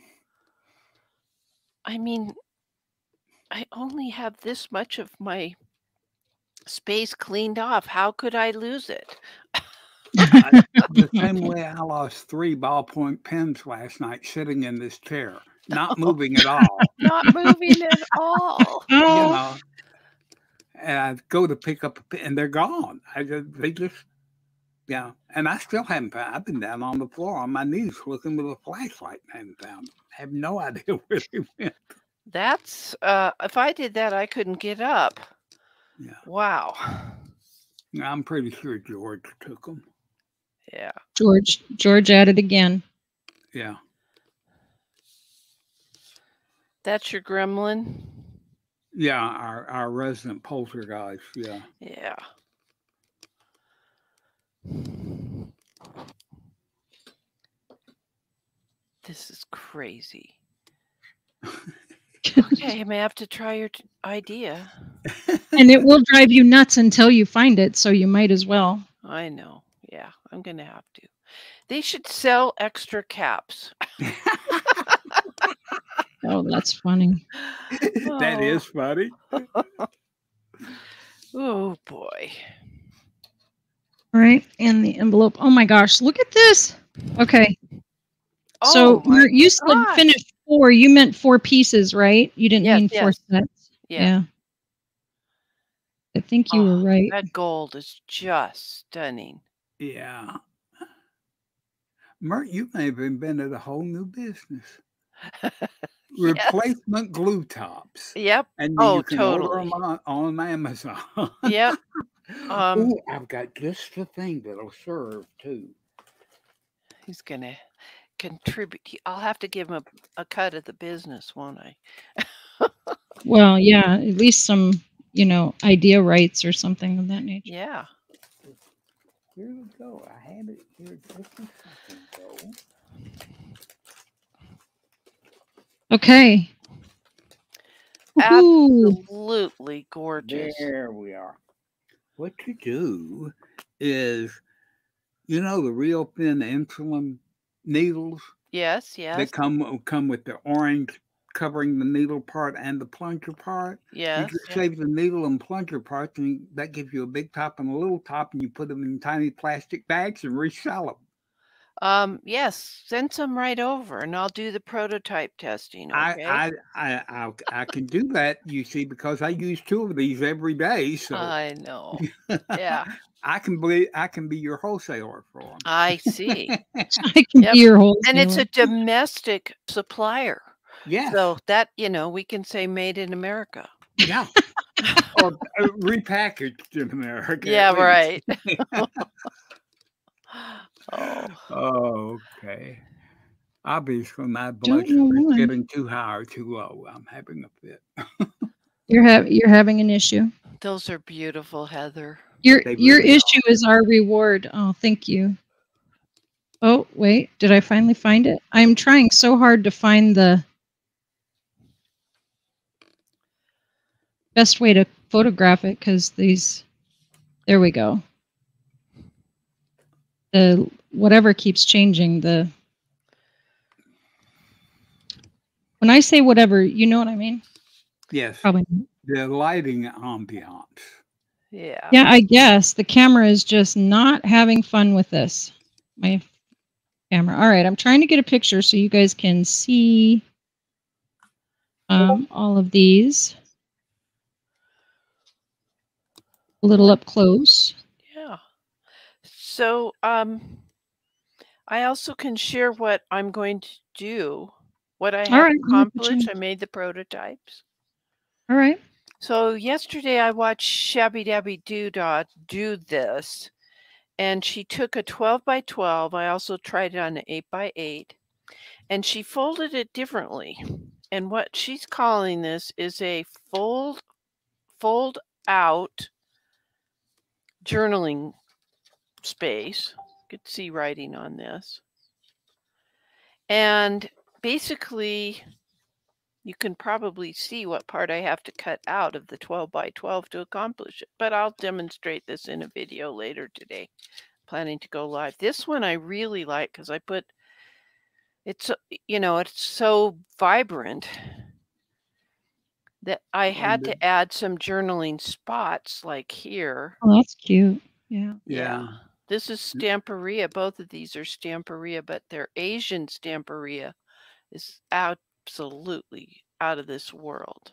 I mean, I only have this much of my space cleaned off. How could I lose it? I, the same way I lost three ballpoint pens last night sitting in this chair, not moving at all. Not moving at all. You Oh, know, and I go to pick up a pen, and they're gone. I just, they just, yeah. And I still haven't found. I've been down on the floor on my knees looking with a flashlight and haven't found them. I have no idea where they went. That's uh if I did that, I couldn't get up. Yeah, Wow. I'm pretty sure George took them. Yeah. George, George at it again. Yeah. That's your gremlin? Yeah, our, our resident poltergeist, yeah. Yeah. This is crazy. Okay, I may have to try your t- idea. And it will drive you nuts until you find it, so you might as well. I know. Yeah, I'm going to have to. They should sell extra caps. Oh, that's funny. That is funny. Oh, boy. All right, and the envelope. Oh my gosh, look at this. Okay. Oh, So my you're, you said gosh. finish four. You meant four pieces, right? You didn't Yes, mean four yes. sets. Yeah. Yeah. I think you Oh, were right. that gold is just stunning. Yeah. Mert, you may have invented a whole new business. Replacement glue tops. Yep. And then Oh, you can order totally. them on, on Amazon. Yep. Um, Ooh, I've got just the thing that'll serve too. He's going to contribute. He- I'll have to give him a, a cut of the business, won't I? Well, yeah, at least some, you know, idea rights or something of that nature. Yeah. Here we go. I have it here just a second ago. Okay. Woohoo. Absolutely gorgeous. There we are. What you do is, you know, the real thin insulin needles Yes, yes, that come come with the orange covering the needle part and the plunger part. yes. You just yes. save the needle and plunger parts, and that gives you a big top and a little top, and you put them in tiny plastic bags and resell them. Um, yes, send some right over, and I'll do the prototype testing. Okay. I, I I I I can do that, you see, because I use two of these every day. So I know. Yeah, I can be I can be your wholesaler for them. I see. I can Yep. be your whole And it's a domestic supplier. Yes. So that, you know, we can say made in America. Yeah. Or uh, repackaged in America. Yeah, at right. least. Oh, Oh, okay. Obviously, my blood Don't know sugar is why. getting too high or too low. I'm having a fit. You're having you're having an issue. those are beautiful, Heather. Your They your really issue is our reward. Oh, thank you. Oh, wait, did I finally find it? I'm trying so hard to find the best way to photograph it because these, there we go. The whatever keeps changing. The when I say whatever, you know what I mean? Yes. Probably. Not. The lighting ambiance. Yeah. Yeah, I guess the camera is just not having fun with this. My camera. All right, I'm trying to get a picture so you guys can see um, all of these a little up close. Yeah. So, um, I also can share what I'm going to do, what I All have right. accomplished. I made the prototypes. All right. So yesterday I watched Shabby Dabby Doodah do this, and she took a twelve by twelve. I also tried it on an eight by eight, and she folded it differently. And what she's calling this is a fold, fold out journaling space. You could see writing on this. And basically, you can probably see what part I have to cut out of the twelve by twelve to accomplish it. But I'll demonstrate this in a video later today. Planning to go live. This one I really like because I put, it's, you know, it's so vibrant that I had to add some journaling spots like here. Oh, that's cute. Yeah. Yeah. Yeah. This is Stamperia. Both of these are Stamperia, but their Asian Stamperia is absolutely out of this world.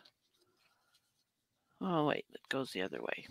Oh, wait, it goes the other way.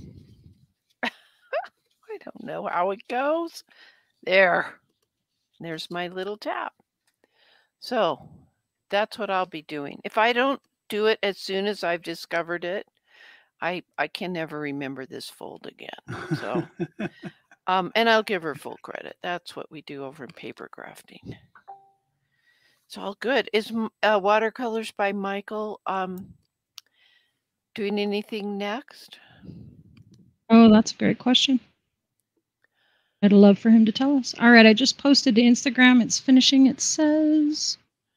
I don't know how it goes. There. There's my little tap. So that's what I'll be doing. If I don't do it as soon as I've discovered it, I I can never remember this fold again. So, um, and I'll give her full credit. That's what we do over in paper crafting. It's all good. Is uh, Watercolors by Michael um, doing anything next? Oh, that's a great question. I'd love for him to tell us. All right, I just posted to Instagram. It's finishing, it says.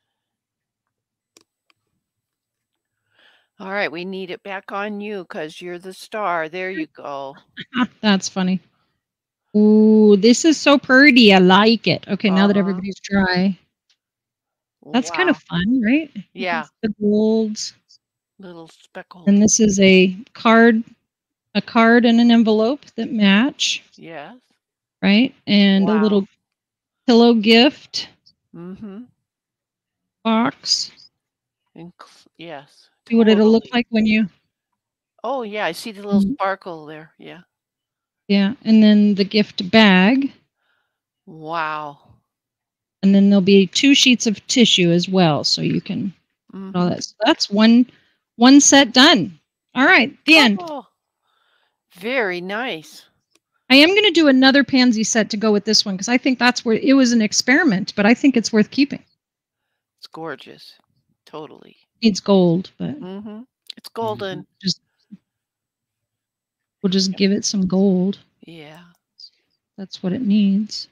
All right, we need it back on you because you're the star. There you go. That's funny. Ooh, this is so pretty. I like it. Okay, now uh-huh. that everybody's dry. That's wow. kind of fun, right? Yeah. The golds. Little speckles. And this is a card, a card and an envelope that match. Yes. Right? And wow. a little pillow gift. Mm-hmm. Box. And yes. See what it'll look like when you... Oh, yeah. I see the little mm-hmm. sparkle there. Yeah. Yeah. And then the gift bag. Wow. And then there'll be two sheets of tissue as well. So you can... Mm-hmm. All that. So that's one, one set done. All right. The oh, end. Very nice. I am going to do another pansy set to go with this one because I think that's where it was an experiment, but I think it's worth keeping. It's gorgeous. Totally. Needs gold, but mm-hmm. It's golden. Just we'll just give it some gold. Yeah. That's what it needs.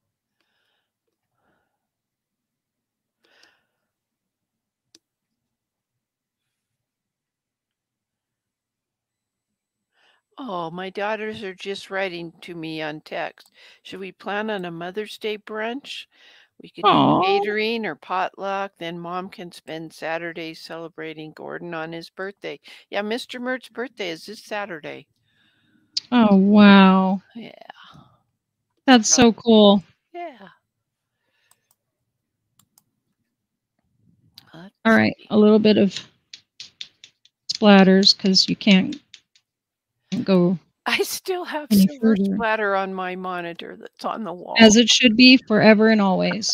Oh, my daughters are just writing to me on text. Should we plan on a Mother's Day brunch? We could Aww. do catering or potluck. Then Mom can spend Saturday celebrating Gordon on his birthday. Yeah, Mister Mert's birthday is this Saturday. Oh, wow. Yeah. That's so cool. Yeah. Let's All right, see. a little bit of splatters because you can't go. I still have silver further. Splatter on my monitor that's on the wall. As it should be forever and always.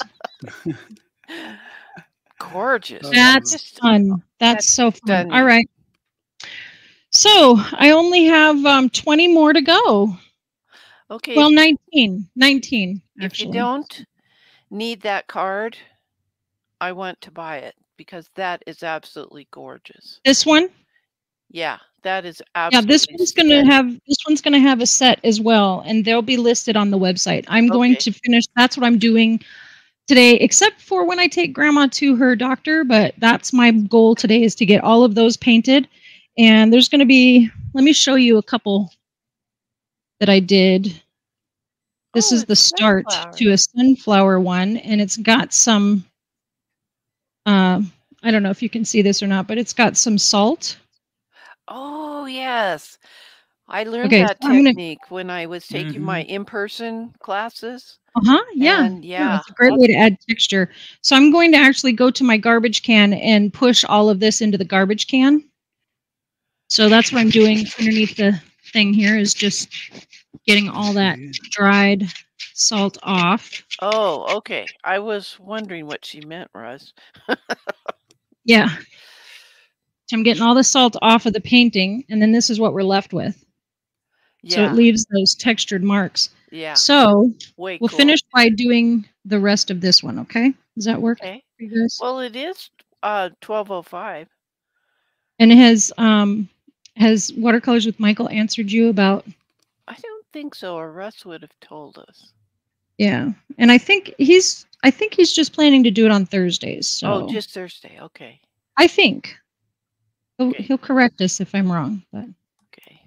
Gorgeous. That's just, fun. That's, that's so fun. stunning. All right. So I only have um, twenty more to go. Okay. Well, nineteen. nineteen, if actually. you don't need that card, I want to buy it because that is absolutely gorgeous. This one? Yeah, that is absolutely. Yeah, this one's going to have this one's going to have a set as well, and they'll be listed on the website. I'm okay. going to finish. That's what I'm doing today, except for when I take Grandma to her doctor. But that's my goal today is to get all of those painted. And there's going to be. Let me show you a couple that I did. This oh, is the start sunflower. to a sunflower one, and it's got some. Uh, I don't know if you can see this or not, but it's got some salt. Oh, yes. I learned okay, that so technique gonna... when I was taking mm-hmm. my in-person classes. Uh-huh, yeah. And yeah. yeah. It's a great way to add texture. So I'm going to actually go to my garbage can and push all of this into the garbage can. So that's what I'm doing underneath the thing here is just getting all that dried salt off. Oh, okay. I was wondering what she meant, Russ. Yeah. I'm getting all the salt off of the painting, and then this is what we're left with. Yeah. So it leaves those textured marks. Yeah. So Way we'll cool. finish by doing the rest of this one, okay? Does that work Okay. for you guys? Well, it is uh twelve oh five. And has um has Watercolors with Michael answered you about? I don't think so, or Russ would have told us. Yeah, and I think he's I think he's just planning to do it on Thursdays. So Oh, just Thursday. Okay. I think he'll, Okay. he'll correct us if I'm wrong, but Okay.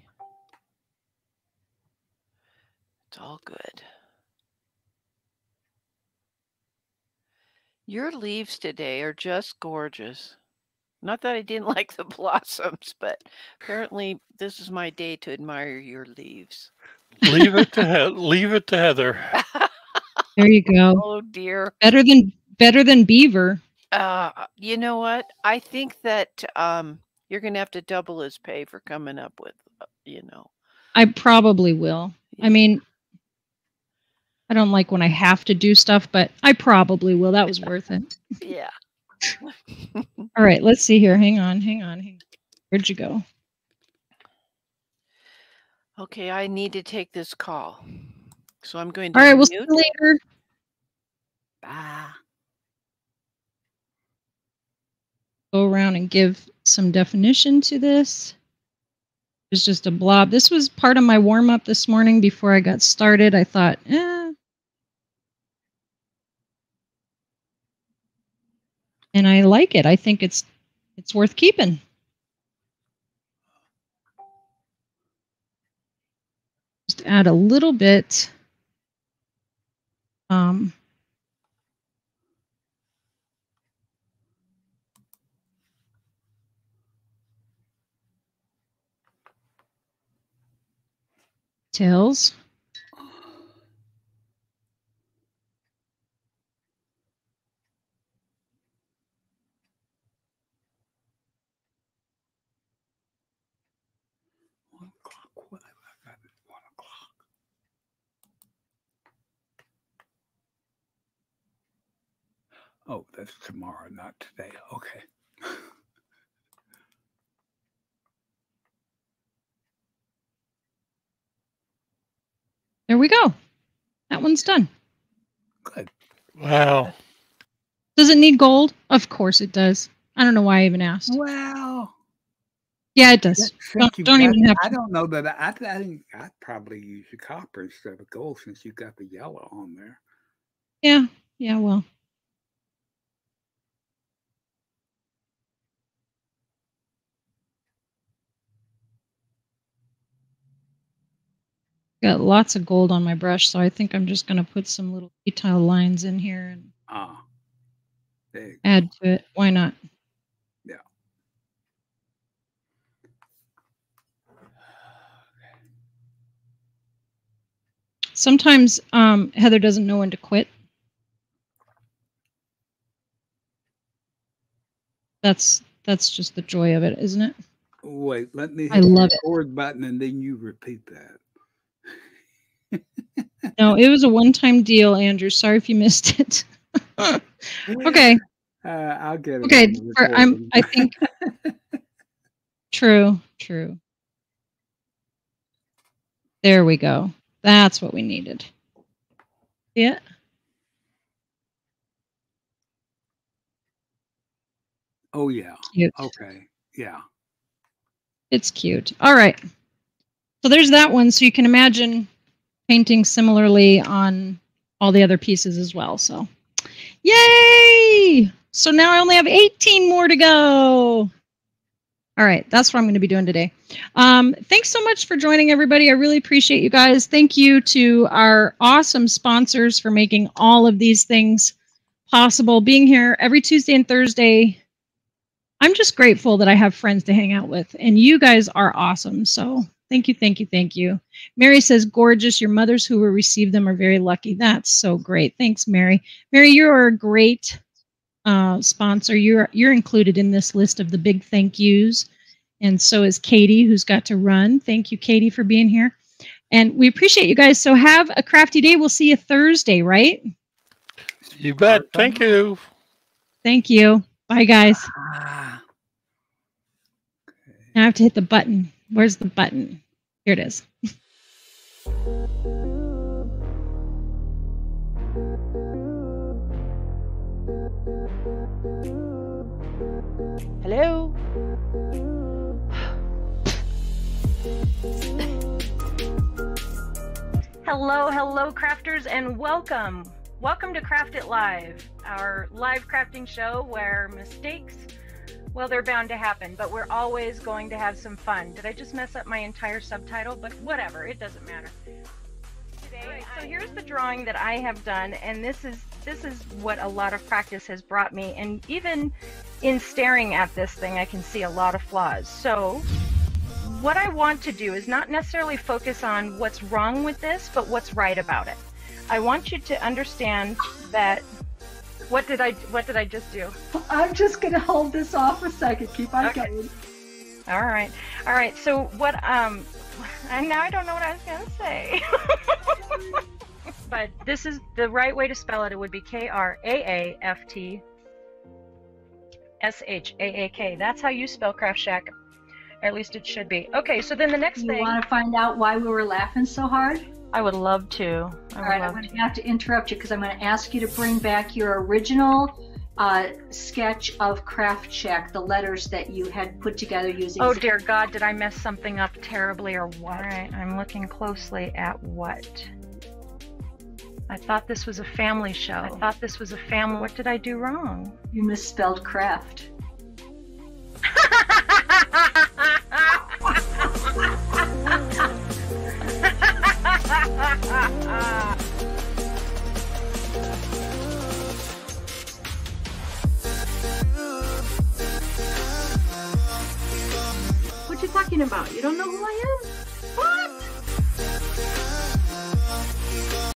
It's all good. Your leaves today are just gorgeous. Not that I didn't like the blossoms, but apparently this is my day to admire your leaves. Leave it to he- leave it to Heather. there you go. Oh dear. Better than better than Beaver. Uh, you know what? I think that um, you're going to have to double his pay for coming up with, uh, you know. I probably will. Yeah. I mean, I don't like when I have to do stuff, but I probably will. That was worth it. Yeah. All right, let's see here. Hang on, hang on. Hang on. Where'd you go? Okay, I need to take this call. So I'm going to All right, we'll see mute. you later. Bye. Go around and give some definition to this. It's just a blob. This was part of my warm-up this morning before I got started. I thought, eh. And I like it. I think it's it's worth keeping. Just add a little bit. Um, tails. One o'clock. What? I got it. One o'clock. Oh, that's tomorrow, not today. Okay. There we go. That one's done. Good. Wow. Does it need gold? Of course it does. I don't know why I even asked. Well, Yeah, it does. Don't, you don't got, even have to. I don't know that I, I think I'd probably use the copper instead of gold since you got the yellow on there. Yeah, yeah, well. Got lots of gold on my brush, so I think I'm just going to put some little detail lines in here and Ah, there you go. add to it. Why not? Yeah. Sometimes um, Heather doesn't know when to quit. That's that's just the joy of it, isn't it? Wait, let me hit I love the it. record button and then you repeat that. No, it was a one-time deal, Andrew. Sorry if you missed it. Okay. Uh, I'll get it. Okay. On the For, I'm. recording. I think. True. True. There we go. That's what we needed. Yeah. Oh yeah. Cute. Okay. Yeah. It's cute. All right. So there's that one. So you can imagine painting similarly on all the other pieces as well. So yay! So now I only have eighteen more to go. All right, that's what I'm going to be doing today. Um, thanks so much for joining, everybody. I really appreciate you guys. Thank you to our awesome sponsors for making all of these things possible. Being here every Tuesday and Thursday. I'm just grateful that I have friends to hang out with, and you guys are awesome. So thank you, thank you, thank you. Mary says, gorgeous. Your mothers who will receive them are very lucky. That's so great. Thanks, Mary. Mary, you're a great uh, sponsor. You're you're included in this list of the big thank yous, and so is Katie, who's got to run. Thank you, Katie, for being here. And we appreciate you guys. So have a crafty day. We'll see you Thursday, right? You bet. Thank you. Thank you. Bye, guys. Ah, Now I have to hit the button. Where's the button? Here it is. Hello? Hello, hello, crafters, and welcome. Welcome to Craft It Live, our live crafting show where mistakes, well, they're bound to happen, but we're always going to have some fun. Did I just mess up my entire subtitle? But whatever, it doesn't matter. Today, so here's the drawing that I have done, and this is this is what a lot of practice has brought me, and even in staring at this thing, I can see a lot of flaws. So what I want to do is not necessarily focus on what's wrong with this, but what's right about it. I want you to understand that. What did I what did I just do? I'm just gonna hold this off a second. Keep on Okay. going. All right, all right. So what? Um, and now I don't know what I was gonna say. But this is the right way to spell it. It would be K R A A F T S H A A K. That's how you spell Craft Shack. Or at least it should be. Okay, so then the next You thing. want to find out why we were laughing so hard? I would love to. I All would right, I'm love going to. to have to interrupt you because I'm going to ask you to bring back your original uh, sketch of Craft Shack, the letters that you had put together using. Oh dear God, did I mess something up terribly or what? All right, I'm looking closely at what? I thought this was a family show. I thought this was a family. What did I do wrong? You misspelled craft. What you talking about? You don't know who I am? What?